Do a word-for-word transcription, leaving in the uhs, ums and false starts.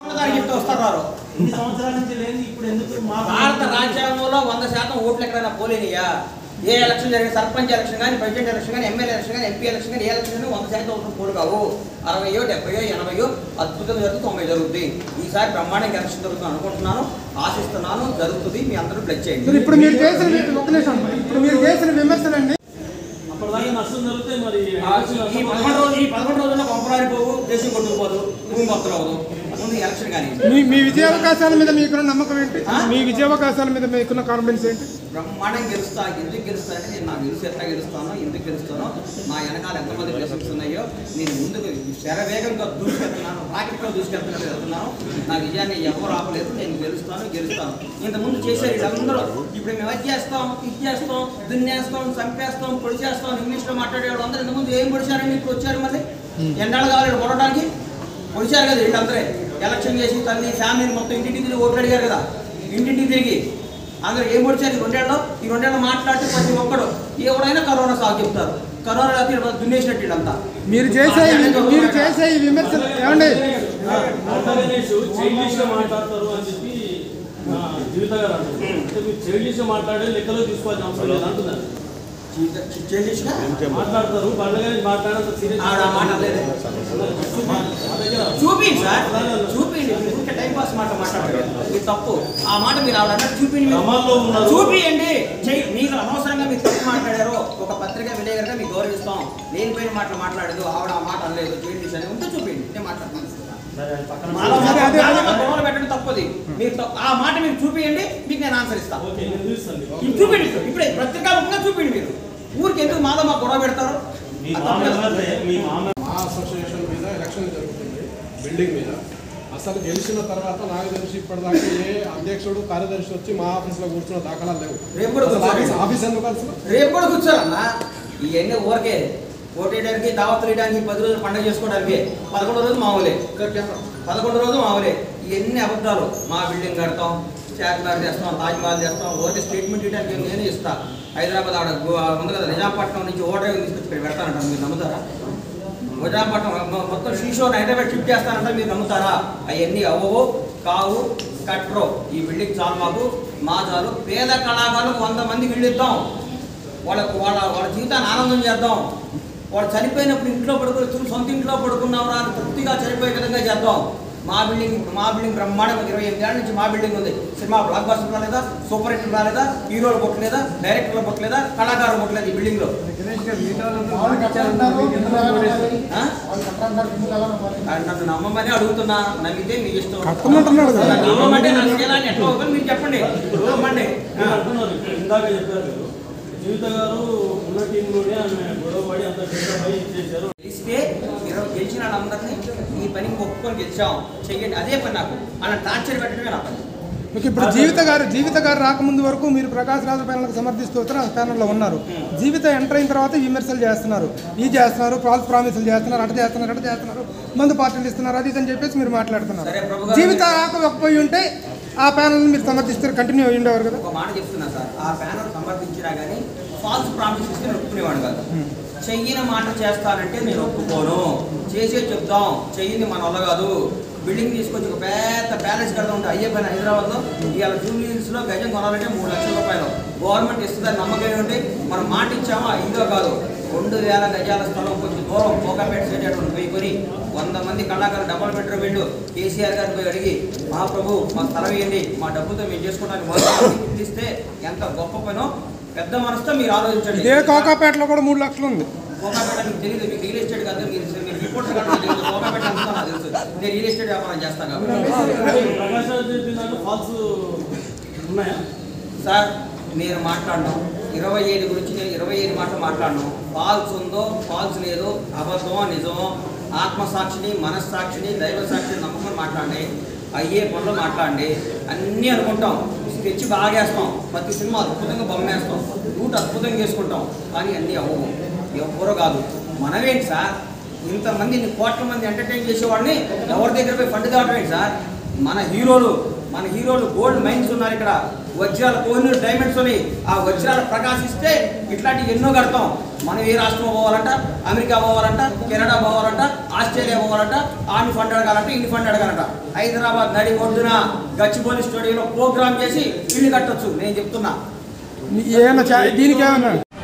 భారత రాజ్యాంగంలో వంద శాతం ఓట్లు ఎక్కడైనా పోలేనియా? ఏ ఎలక్షన్ జరిగిన సర్పంచ్ ఎలక్షన్ కానీ, ప్రెసిడెంట్ ఎలక్షన్ కానీ, ఎమ్మెల్యే ఎలక్షన్ కానీ, ఎంపీ ఎలక్షన్ కానీ, ఏ ఎలక్షన్ కానీ వంద శాతం ఓట్లు పోరు కావు. అరవయో డెబ్బయో ఎనభయో అద్భుతంగా జరుగుతుంది, తొంభై జరుగుతుంది. ఈసారి బ్రహ్మాండంగా ఎలక్షన్ జరుగుతుంది అనుకుంటున్నాను, ఆశిస్తున్నాను, జరుగుతుంది. మీ అందరూ బ్లెస్ చేయండి. ఇప్పుడు మీరు చేసిన ఇప్పుడు మీరు చేసిన విమర్శలండి ఈ పదకొండు రోజులు ఈ పదకొండు రోజుల్లో పంపడానికి పోవు, దేశం కొట్టుకుపోదు, భూమి మొత్తం అవ్వదు. ముందు ఎలక్షన్ కానీ మీ మీ విజయావకాశాల మీద మీకున్న నమ్మకం ఏంటి? మీ విజయావకాశాల మీద మీకున్న కాన్ఫిడెన్స్ ఏంటి? బ్రహ్మాండంగా గెలుస్తా. ఎందుకు గెలుస్తానంటే నేను నా గెలుసు ఎట్లా గెలుస్తానో, ఎందుకు గెలుస్తానో, నా వెనకాల ఎంతమంది బ్లెస్సింగ్స్ ఉన్నాయో, నేను ముందుకు శరవేగంగా దూసుకెళ్తున్నాను, రాకెట్లో దూసుకెళ్తున్నట్టు వెళ్తున్నాను. నా విజయాన్ని ఎవరు ఆపలేదు. నేను గెలుస్తాను గెలుస్తాను ఇంతకుముందు చేశారు వీళ్ళందరూ. ఇప్పుడు మేము అది చేస్తాం, ఇది చేస్తాం, దున్నేస్తాం, చంపేస్తాం, పొడి చేస్తాం, ఇంగ్లీష్లో మాట్లాడే వాళ్ళు అందరూ ఇంతకుముందు ఏం పొడిచారండి? ఇప్పుడు వచ్చారు మళ్ళీ ఎండాళ్ళు కావాలి పొడవడానికి. పొడిచారు కదా వీళ్ళందరే. ఎలక్షన్ చేసి తల్లి ఫ్యామిలీ మొత్తం ఇంటింటికి తిరిగి ఓట్లు అడిగారు కదా, ఇంటింటికి తిరిగి అందరూ ఏం పొడిచారు ఈ రెండేళ్ళు? ఈ రెండేళ్ళు మాట్లాడితే ప్రతి ఒక్కడు ఎవడైనా కరోనా సాగు చెప్తారు. కరోనా రాత్రి దున్నేసినట్టు వీళ్ళంతా. మీరు చేసే మీరు చేసే ఈ విమర్శలు ఏమండి? మాట్లాడతారు అని చెప్పి జీవిత గారు అంటే మీరు చైల్డిష్ మాట్లాడే లెక్కలో తీసుకోవాల్సిన అవసరం లేదు అంటున్నారు. మాట్లాడతారు చూపిండి సార్, చూపిండి. టైం పాస్ మాట మాట్లాడారు, ఇది తప్పు. ఆ మాట మీరు ఆవిడ అన్నట్టు చూపిండి, చూపియండి. మీరు అనవసరంగా మీరు తప్పు మాట్లాడారు. ఒక పత్రిక విలేకరుగా మీకు గౌరవిస్తాం. లేనిపోయిన మాటలు మాట్లాడదు. ఆవిడ ఆ మాట అనలేదు, చేయండి అని ఉంటే చూపిండి, నేను మాట్లాడతాను. గొడవలు పెట్టడం తప్పది. మీరు ఆ మాట మీరు చూపించండి, మీకు నేను ఆన్సర్ ఇస్తాను. చూపిండి, ఇప్పుడే పత్రికాముఖంగా చూపిండి. మీరు ఊరికి ఎందుకు మాలో మాకు గొడవ పెడతారు? మా అసోసియేషన్ మీద ఎలక్షన్ జరుగుతుంది, బిల్డింగ్ మీద. అసలు గెలిచిన తర్వాత నాకు తెలిసి ఇప్పటిదాకా ఏ అధ్యక్షుడు కార్యదర్శి వచ్చి మా ఆఫీస్లో కూర్చున్న దాఖలాలు లేవు. రేపు కూడా ఆఫీస్ ఎందుకు కలిసి రేపు కూడా కూర్చోరన్నా. ఇవన్నీ ఊరికే ఓటేయడానికి, దావత్తులు వేయడానికి, పది రోజులు పండుగ చేసుకోవడానికి. పదకొండు రోజు మామూలే, పదకొండు రోజు మామూలే. ఇవన్నీ అబద్ధాలు. మా బిల్డింగ్ కడతాం, చార్మినార్ చేస్తాం, తాజ్మహల్ చేస్తాం. ఓటే స్టేట్మెంట్ ఇవ్వడానికి నేను ఇస్తాను. హైదరాబాద్ ఆడ ఉంది కదా, నిజాంపట్నం నుంచి ఓటర్ తీసుకొచ్చి ఇక్కడ పెడతానంట. మీరు నమ్ముతారా? నిజాంపట్నం మొత్తం శ్రీశోర్ హైదరాబాద్ షిఫ్ట్ చేస్తానంట. మీరు నమ్ముతారా? అవన్నీ అవ్వవు, కావు, కట్రో. ఈ బిల్డింగ్ చాలు మాకు, మా చాలు. పేద కళాకారులకు వంద మందికి ఇల్లు ఇద్దాం. వాళ్ళకు వాళ్ళ వాళ్ళ జీవితాన్ని ఆనందం చేద్దాం. వాళ్ళు చనిపోయినప్పుడు ఇంట్లో పడుకుని సొంత ఇంట్లో పడుకున్నారా అని తృప్తిగా చనిపోయే విధంగా చేద్దాం. మా బిల్డింగ్ మా బిల్డింగ్ బ్రహ్మాండంగా ఇరవై ఎనిమిది ఏళ్ళ నుంచి మా బిల్డింగ్ ఉంది. సినిమా బ్లాక్ బస్టర్ రాలేదా, సూపర్ హిట్ రాలేదా, హీరోలు కొట్టలేదా, డైరెక్టర్లు కొట్టలేదా, కళాకారులు కొట్టలేదు ఈ బిల్డింగ్ లో. నన్ను నమ్మమని అడుగుతున్నా, నమ్మితే మీ ఇష్టం. నమ్మమంటే నాకు చేయాలని ఎట్లా అవుతుంది మీరు చెప్పండి, నమ్మండి. ఇందాక చెప్పారు జీవిత గారు ఉన్న టీంలోనే ఆమె గొడవపడి అంత చేశారు. గెలిస్తే ఇరవై గెలిచిన వాళ్ళందరినీ ఈ పని ఒప్పుకొని గెలిచాం చెయ్యండి, అదే పని. నాకు అలా టార్చర్ పెట్టడమే నా పని. మీకు ఇప్పుడు జీవిత గారు జీవిత గారు రాకముందు వరకు మీరు ప్రకాష్ రాజు ప్యానల్కి సమర్థిస్తూ వస్తారు, ఆ ప్యానల్లో ఉన్నారు. జీవిత ఎంటర్ అయిన తర్వాత విమర్శలు చేస్తున్నారు, ఈ చేస్తున్నారు, ఫాల్స్ ప్రామిసులు చేస్తున్నారు, అట చేస్తున్నారు, అట చేస్తున్నారు, మందు పార్టీలు ఇస్తున్నారు, అది అని చెప్పేసి మీరు మాట్లాడుతున్నారు. జీవిత రాకపోయి ఉంటే ఆ ప్యానల్ని మీరు సమర్థిస్తారు, కంటిన్యూ అయ్యి ఉండేవారు కదా. ఒక మాట చెప్తున్నా సార్, ఆ ప్యానల్ సమర్థించినా కానీ ఫాల్స్ ప్రామిస్ ఇస్తే నేను ఒప్పుకునేవాడు కాదు. చెయ్యిన మాట చేస్తానంటే నేను ఒప్పుకోను. చేసే చెప్తాం, చెయ్యింది మన వల్ల కాదు. బిల్డింగ్ తీసుకొచ్చి ఒక పెద్ద ప్యాలెస్ కడతా ఉంటే అయ్యే పని హైదరాబాద్లో. ఇవాళ జూబ్లీహిల్స్లో గజం కొనాలంటే మూడు లక్షల రూపాయలు గవర్నమెంట్ ఇస్తుందని నమ్మకం ఏంటంటే మనం మాట ఇచ్చామా ఇదో కాదు. రెండు వేల గజాల స్థలం కొంచెం దూరం కోకాపేట చేసేటువంటి పోయి కొని వంద మంది కళాకారులు డబల్ బెడ్రూమ్ వెళ్ళు కేసీఆర్ గారిని పోయి అడిగి, మా ప్రభు మా స్థలం ఇవ్వండి, మా డబ్బుతో మేము చేసుకోవడానికి మొదలు ఇస్తే ఎంత గొప్ప పనో పెద్ద మనసుతో మీరు ఆలోచించండి. ఇదే కోకాపేటలో కూడా మూడు లక్షలు ఉంది. కోకాపేట మీకు తెలియదు, మీకు రియల్ ఎస్టేట్ కాదు, మీరు మీరు రిపోర్టర్ కాదు తెలియదు. కోకాపేట అంతా నాకు తెలుసు, నేను రియల్ ఎస్టేట్ వ్యాపారం చేస్తాను కాబట్టి. సార్ నేను మాట్లాడినాం ఇరవై ఐదు గురించి, నేను ఇరవై ఐదు మాటలు మాట్లాడినాం. ఫాల్స్ ఉందో ఫాల్స్ లేదో, అబద్ధమో నిజమో, ఆత్మసాక్షిని, మనస్సాక్షిని, దైవ సాక్షిని నమ్మకం మాట్లాడండి. అయ్యే పనులు మాట్లాడండి. అన్నీ అనుకుంటాం, స్కెచ్ బాగా వేస్తాం, ప్రతి సినిమా అద్భుతంగా బొమ్మేస్తాం, రూట్ అద్భుతంగా చేసుకుంటాం. కానీ అన్నీ అవ్వవు, ఎవరో కాదు. మనమేంటి సార్ ఇంతమంది కోట్ల మంది ఎంటర్టైన్ చేసేవాడిని ఎవరి దగ్గర పోయి ఫండ్ కావడం ఏంటి సార్? మన హీరోలు మన హీరోలు గోల్డ్ మైన్స్ ఉన్నారు ఇక్కడ, వజ్రాల కోహినూరు డైమండ్స్ ఉన్నాయి. ఆ వజ్రాలు ప్రకాశిస్తే ఇట్లాంటివి ఎన్నో కడతాం. మనం ఏ రాష్ట్రం పోవాలంట, అమెరికా పోవాలంట, కెనడా పోవాలంట, ఆస్ట్రేలియా పోవాలంట, ఆని ఫండ్ అడగాలంట, ఇన్ని ఫండ్ అడగాలంట. హైదరాబాద్ నడి ఒడ్డున గచ్చిబౌలి స్టూడియోలో ప్రోగ్రామ్ చేసి ఇల్లు కట్టొచ్చు. నేను చెప్తున్నా ఏమన్నా దీనికి ఏమన్నా